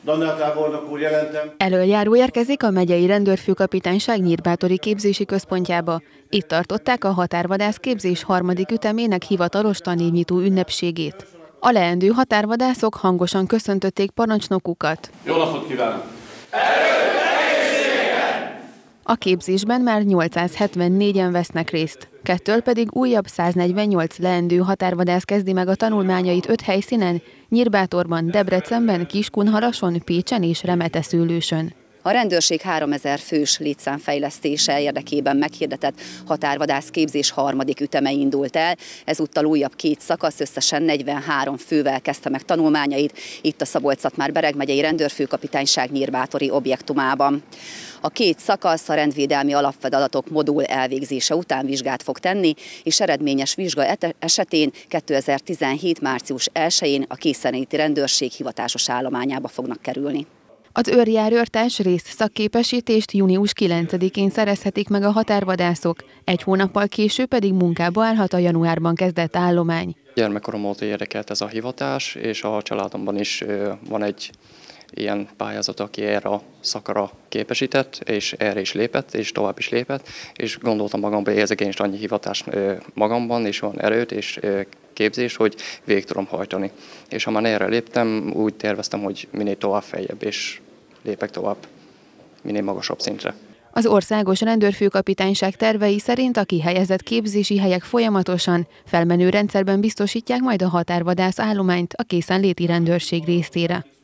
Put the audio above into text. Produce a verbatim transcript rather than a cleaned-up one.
Dannel tábornok úr, jelentem. Elöljáró érkezik a megyei rendőrfőkapitányság Nyírbátori képzési központjába. Itt tartották a határvadász képzés harmadik ütemének hivatalos tanévnyitó ünnepségét. A leendő határvadászok hangosan köszöntötték parancsnokukat. Jó napot kívánok! A képzésben már nyolcszázhetvennégyen vesznek részt. Kettől pedig újabb száznegyvennyolc leendő határvadász kezdi meg a tanulmányait öt helyszínen, Nyírbátorban, Debrecenben, Kiskunhalason, Pécsen és Remeteszőlősön. A rendőrség háromezer fős létszámfejlesztése érdekében meghirdetett határvadász képzés harmadik üteme indult el. Ezúttal újabb két szakasz, összesen negyvenhárom fővel kezdte meg tanulmányait, itt a Szabolcs-Szatmár-Bereg megyei rendőrfőkapitányság Nyírbátori objektumában. A két szakasz a rendvédelmi alapfeladatok modul elvégzése után vizsgát fog tenni, és eredményes vizsga esetén kétezer-tizenhét március elsején a készenléti rendőrség hivatásos állományába fognak kerülni. Az őrjárőrtárs részt szakképesítést június kilencedikén szerezhetik meg a határvadászok, egy hónappal később pedig munkába állhat a januárban kezdett állomány. Gyermekkorom óta érdekelt ez a hivatás, és a családomban is van egy ilyen pályázat, aki erre a szakra képesített, és erre is lépett, és tovább is lépett, és gondoltam magamban, hogy érzek én is annyi hivatást magamban, és van erőt és képzés, hogy végig tudom hajtani. És ha már erre léptem, úgy terveztem, hogy minél tovább feljebb, és lépek tovább, minél magasabb szintre. Az országos rendőrfőkapitányság tervei szerint a kihelyezett képzési helyek folyamatosan felmenő rendszerben biztosítják majd a határvadász állományt a készenléti rendőrség részére.